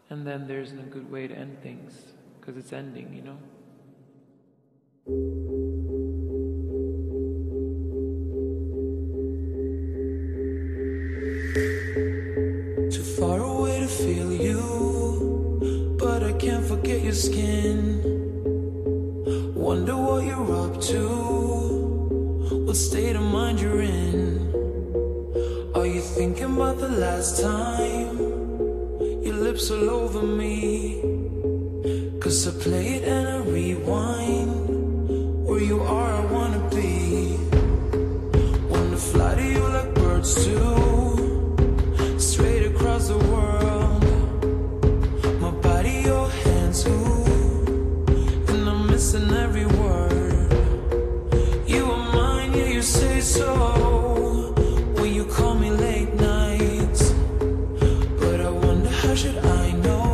And then there's a good way to end things, because it's ending, you know? Too far away to feel you, but I can't forget your skin. Wonder what you're up to, what state of mind you're in. Are you thinking about the last time your lips all over me? 'Cause I play it and I rewind. Where you are, I wanna be. Wanna fly to you like birds do, straight across the world. My body, your hands, ooh, and I'm missing every word. You are mine, yeah, you say so when you call me late nights. But I wonder, how should I know